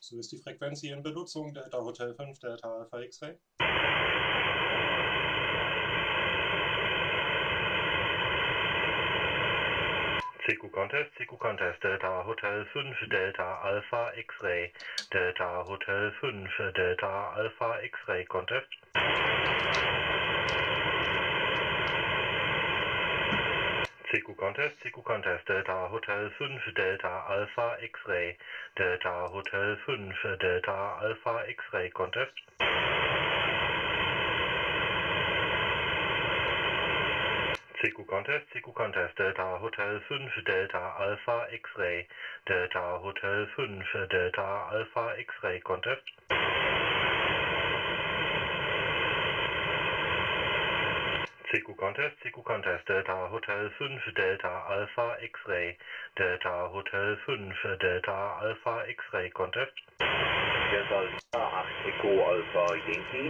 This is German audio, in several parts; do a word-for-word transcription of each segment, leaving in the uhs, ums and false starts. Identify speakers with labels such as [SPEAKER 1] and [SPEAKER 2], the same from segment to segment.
[SPEAKER 1] So ist die Frequenz hier in Benutzung, Delta Hotel fünf, Delta Alpha X-Ray.
[SPEAKER 2] C Q Contest, C Q Contest, Delta Hotel fünf, Delta Alpha X-Ray, Delta Hotel fünf, Delta Alpha X-Ray Contest. C Q Contest, C Q Contest, Delta Hotel fünf, Delta Alpha X-Ray, Delta Hotel fünf, Delta Alpha X-Ray Contest. C Q Contest, C Q Contest, Delta Hotel fünf, Delta Alpha X-Ray, Delta Hotel fünf, Delta Alpha X-Ray Contest. C Q Contest, C Q Contest, Delta Hotel fünf, Delta Alpha X-Ray, Delta Hotel fünf, Delta Alpha X-Ray Contest.
[SPEAKER 3] Delta acht Echo Alpha Yankee.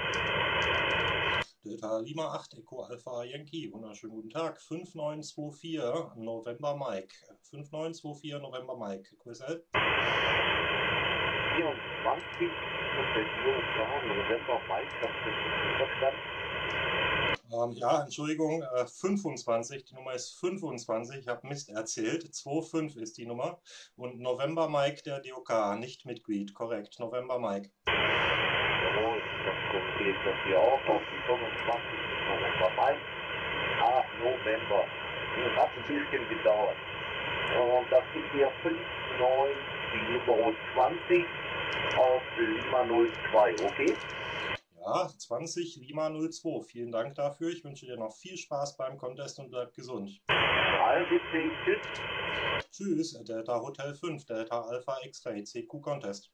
[SPEAKER 1] Delta Lima acht Echo Alpha Yankee, wunderschönen guten Tag, fünf neun zwei vier November Mike, fünf neun zwei vier November Mike, Q S L.
[SPEAKER 3] vierundzwanzig November Mike, das ist verstanden.
[SPEAKER 1] Ähm, ja, Entschuldigung, äh, fünfundzwanzig, die Nummer ist fünfundzwanzig, ich habe Mist erzählt, fünfundzwanzig ist die Nummer und November Mike der D O K, nicht Mitglied, korrekt, November Mike.
[SPEAKER 3] Jawohl, das kommt das hier auch auf die fünfundzwanzig November Mike. Ah, November. Das hat ein bisschen gedauert. Und das ist hier fünf neun, die Nummer zwanzig auf Lima null zwei, okay?
[SPEAKER 1] Ja, zwanzig Lima null zwei, vielen Dank dafür. Ich wünsche dir noch viel Spaß beim Contest und bleib gesund.
[SPEAKER 3] dreiundsiebzig, tschüss.
[SPEAKER 1] Tschüss, Delta Hotel fünf, Delta Alpha X-Ray, C Q Contest.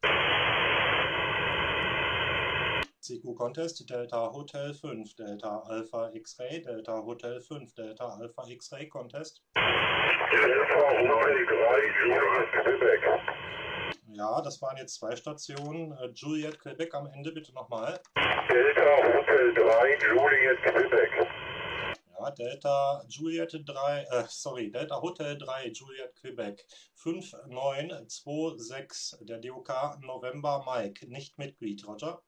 [SPEAKER 1] C Q Contest, Delta Hotel fünf, Delta Alpha X-Ray, Delta Hotel fünf, Delta Alpha X-Ray Contest.
[SPEAKER 3] Delta neun drei, Juliet Quebec.
[SPEAKER 1] Ja, das waren jetzt zwei Stationen. Äh, Juliet Quebec am Ende bitte nochmal.
[SPEAKER 3] Delta Hotel drei, Juliet Quebec.
[SPEAKER 1] Ja, Delta Juliet drei, äh, sorry, Delta Hotel drei, Juliet Quebec. fünf neun zwei sechs, der D O K November Mike, nicht Mitglied, Roger.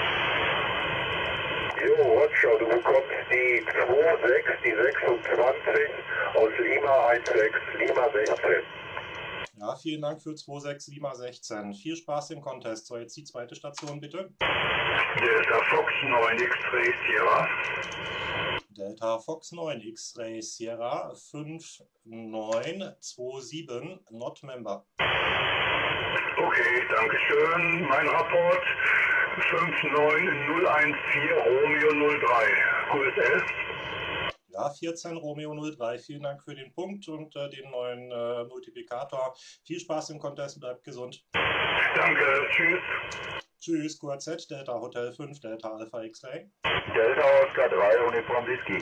[SPEAKER 3] Jo, Roger, du bekommst die sechsundzwanzig, die sechsundzwanzig aus Lima sechzehn, Lima sechzehn.
[SPEAKER 1] Ja, vielen Dank für sechsundzwanzig Lima sechzehn. Viel Spaß im Contest. So, jetzt die zweite Station bitte.
[SPEAKER 3] Delta Fox neun X-Ray Sierra.
[SPEAKER 1] Delta Fox neun X-Ray Sierra fünf neun zwei sieben, not member.
[SPEAKER 3] Okay, danke schön. Mein Rapport fünf neun null eins vier Romeo null drei. Q S L.
[SPEAKER 1] Ja, vierzehn Romeo null drei. Vielen Dank für den Punkt und äh, den neuen äh, Multiplikator. Viel Spaß im Contest, bleibt gesund.
[SPEAKER 3] Danke, tschüss.
[SPEAKER 1] Tschüss, Q A Z, Delta Hotel fünf, Delta Alpha X-Ray.
[SPEAKER 3] Delta Oscar drei, Uniform Whisky.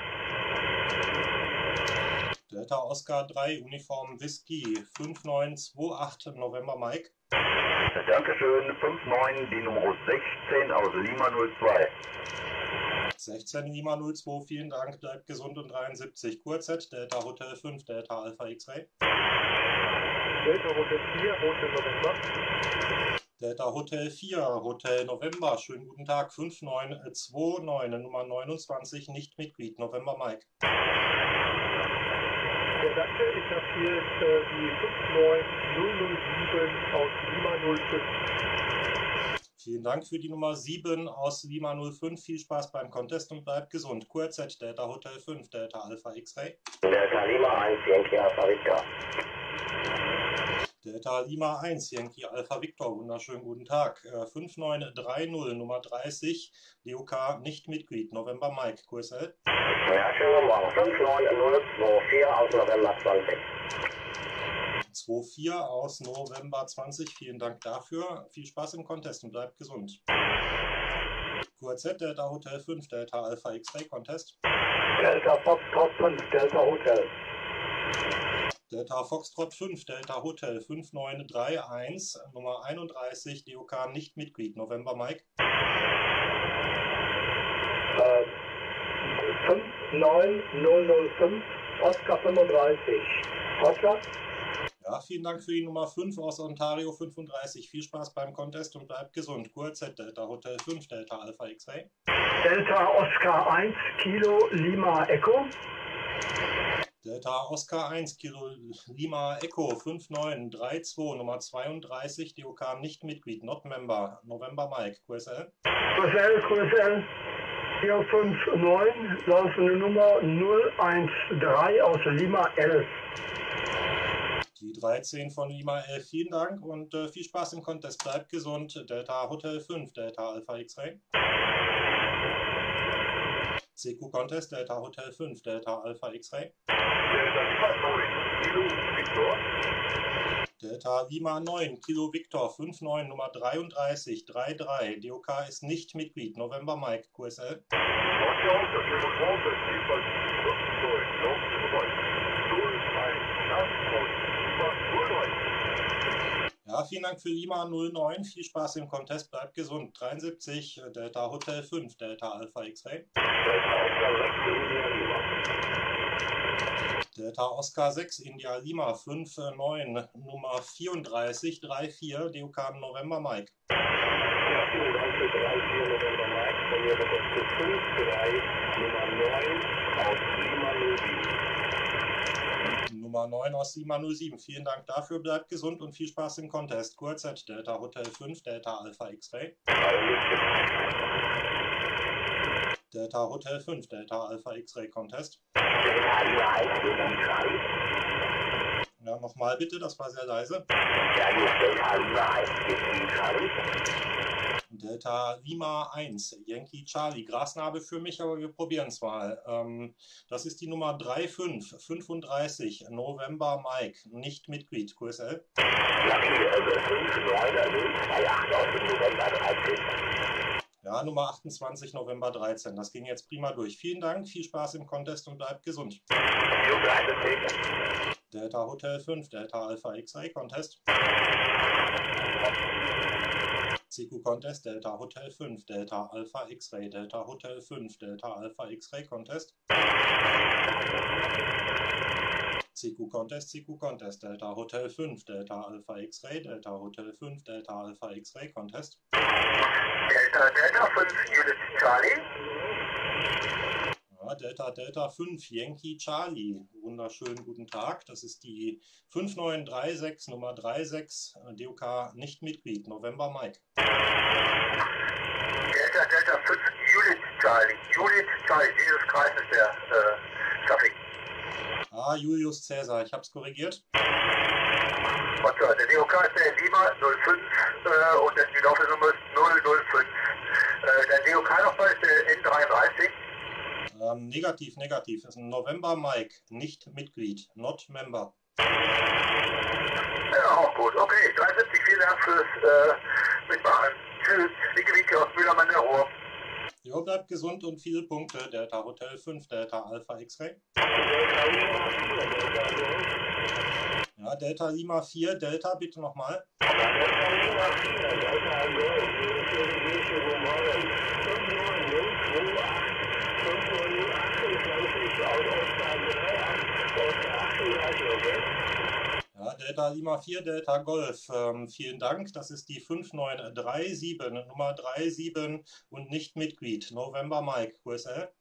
[SPEAKER 1] Delta Oscar drei, Uniform Whisky, fünf neun zwei acht November Mike.
[SPEAKER 3] Dankeschön, fünf neun, die Nummer sechzehn aus Lima null zwei.
[SPEAKER 1] sechzehn Lima null zwei, vielen Dank, bleibt gesund und dreiundsiebzig. Q A Z, Delta Hotel fünf, Delta Alpha X-Ray.
[SPEAKER 4] Delta Hotel vier, Hotel November.
[SPEAKER 1] Delta Hotel vier, Hotel November, schönen guten Tag, fünf neun zwei neun, Nummer neunundzwanzig, nicht Mitglied, November Mike.
[SPEAKER 4] Ja, danke, ich habe hier äh, die fünf neun null null sieben aus Lima null fünf.
[SPEAKER 1] Vielen Dank für die Nummer sieben aus Lima null fünf. Viel Spaß beim Contest und bleibt gesund. Q R Z, Delta Hotel fünf, Delta Alpha X-Ray.
[SPEAKER 3] Delta Lima eins, Yankee Alpha Victor.
[SPEAKER 1] Delta Lima eins, Yankee Alpha Victor. Wunderschönen guten Tag. Äh, fünf neun drei null, Nummer dreißig, D O K, nicht Mitglied. November Mike, Q S L.
[SPEAKER 3] Ja, schönen guten Morgen. fünf neun null zwei vier aus November zwanzig.
[SPEAKER 1] zwei vier aus November zwanzig. Vielen Dank dafür. Viel Spaß im Contest und bleibt gesund. Q R Z, Delta Hotel fünf, Delta Alpha X-Ray Contest.
[SPEAKER 3] Delta Foxtrot fünf, Delta Hotel.
[SPEAKER 1] Delta Foxtrot fünf, Delta Hotel fünf neun drei eins, Nummer einunddreißig, D O K, nicht Mitglied. November Mike.
[SPEAKER 4] Äh, fünf neun null null fünf, Oscar fünfunddreißig. Roger.
[SPEAKER 1] Ja, vielen Dank für die Nummer fünf aus Ontario fünfunddreißig. Viel Spaß beim Contest und bleibt gesund. Q R Z Delta Hotel fünf Delta Alpha X-Ray.
[SPEAKER 4] Delta Oscar eins Kilo Lima Echo.
[SPEAKER 1] Delta Oscar eins Kilo Lima Echo fünf neun drei zwei Nummer zweiunddreißig, D O K nicht Mitglied, not member, November Mike, Q S L.
[SPEAKER 4] Q S L, Q S L vier fünf neun, laufende Nummer null eins drei aus Lima elf.
[SPEAKER 1] Die dreizehn von Lima elf, vielen Dank und äh, viel Spaß im Contest, bleibt gesund. Delta Hotel fünf, Delta Alpha X-Ray. C Q Contest, Delta Hotel fünf, Delta Alpha X-Ray. Delta Lima neun, Kilo Victor fünf neun, Nummer dreiunddreißig drei drei, D O K ist nicht Mitglied, November Mike, Q S L. Ja, vielen Dank für Lima null neun, viel Spaß im Contest, bleibt gesund. dreiundsiebzig, Delta Hotel fünf, Delta Alpha X-Ray. Delta Oscar sechs, India Lima fünf neun, Nummer vierunddreißig drei vier, D O K November Mike.
[SPEAKER 3] Ja, vielen Dank für drei vier November Mike, von mir wird das zu fünf drei, Nummer neun aus Lima null sieben.
[SPEAKER 1] Nummer neun aus Lima null sieben, vielen Dank dafür, bleibt gesund und viel Spaß im Contest. Q R Z Delta Hotel fünf, Delta Alpha X-Ray. Delta Hotel fünf, Delta Alpha X-Ray Contest. Ja, nochmal bitte, das war sehr leise. Delta Lima eins, Yankee Charlie, Grasnarbe für mich, aber wir probieren es mal. Ähm, das ist die Nummer drei fünf fünfunddreißig, November Mike, nicht Mitglied, Q S L. Ja, Nummer achtundzwanzig, November dreizehn, das ging jetzt prima durch. Vielen Dank, viel Spaß im Contest und bleibt gesund. Delta Hotel fünf, Delta Alpha X-Ray Contest. C Q Contest, Delta Hotel fünf, Delta Alpha X-Ray, Delta Hotel fünf, Delta Alpha X-Ray Contest. C Q Contest, C Q Contest, Delta Hotel fünf, Delta Alpha X-Ray, Delta Hotel fünf, Delta Alpha X-Ray Contest.
[SPEAKER 3] Delta Delta fünf, Unit Charlie.
[SPEAKER 1] Ja, Delta Delta fünf, Yankee Charlie, wunderschönen guten Tag. Das ist die fünf neun drei sechs, Nummer sechsunddreißig, D O K nicht Mitglied, November Mike.
[SPEAKER 3] Delta Delta fünf, Unit Charlie. Unit Charlie, dieses Kreis ist der äh, Traffic.
[SPEAKER 1] Ah, Julius Cäsar, ich habe es korrigiert.
[SPEAKER 3] Und zwar, der D O K ist der Lima null fünf äh, und die laufende Nummer ist null null fünf. Äh, der D O K-Nachbar ist der N dreiunddreißig.
[SPEAKER 1] Ähm, negativ, negativ. Das ist ein November Mike, nicht Mitglied, not member.
[SPEAKER 3] Ja, auch gut. Okay, dreiundsiebzig, vielen Dank fürs äh, Mitmachen. Tschüss, Wicke Wicke aus Mühlmann der Ruhr.
[SPEAKER 1] Jo, bleibt gesund und viele Punkte. Delta Hotel fünf, Delta Alpha X-Ray. Ja, Delta Lima vier, Delta bitte nochmal. Ja, Delta Lima vier, Delta Golf, ähm, vielen Dank. Das ist die fünf neun drei sieben, Nummer siebenunddreißig und nicht Mitglied. November Mike, Q S L.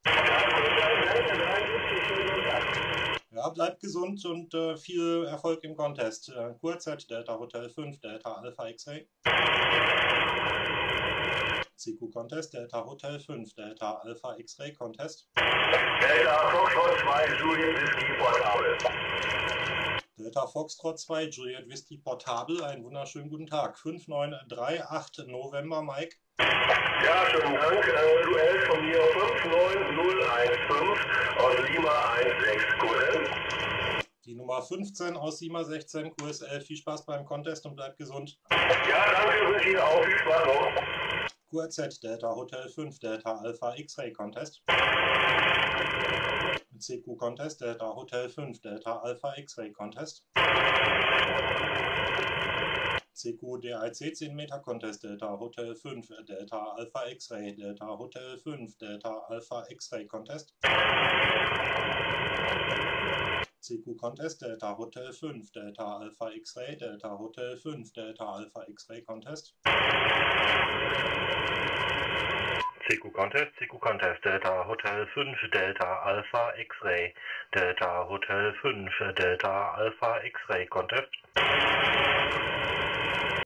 [SPEAKER 1] Ja, bleibt gesund und äh, viel Erfolg im Contest. Äh, Q R Z, Delta Hotel fünf, Delta Alpha X-Ray. C Q Contest, Delta Hotel fünf, Delta Alpha X-Ray Contest.
[SPEAKER 3] Delta Foxtrot zwei, Juliet Whisky Portable.
[SPEAKER 1] Delta Foxtrot zwei, Juliet Whisky Portable, einen wunderschönen guten Tag. fünf neun drei acht, November Mike.
[SPEAKER 3] Ja, schönen Dank. Äh, Duell von mir fünf neun null eins fünf aus Lima sechzehn Q S L.
[SPEAKER 1] Die Nummer fünfzehn aus Lima sechzehn Q S L. Viel Spaß beim Contest und bleibt gesund.
[SPEAKER 3] Ja, danke, wünsche Ihnen auch viel Spaß noch.
[SPEAKER 1] Q R Z, Delta Hotel fünf, Delta Alpha X-Ray Contest. C Q Contest, Delta Hotel fünf, Delta Alpha X-Ray Contest. C Q D I C zehn Meter Contest, Delta Hotel fünf, Delta Alpha X-Ray, Delta Hotel fünf, Delta Alpha X-Ray Contest. C Q Contest, Delta Hotel fünf, Delta Alpha X-Ray, Delta Hotel fünf, Delta Alpha X-Ray Contest.
[SPEAKER 2] C Q Contest, C Q Contest, Delta Hotel fünf, Delta Alpha X-Ray, Delta Hotel fünf, Delta Alpha X-Ray Contest.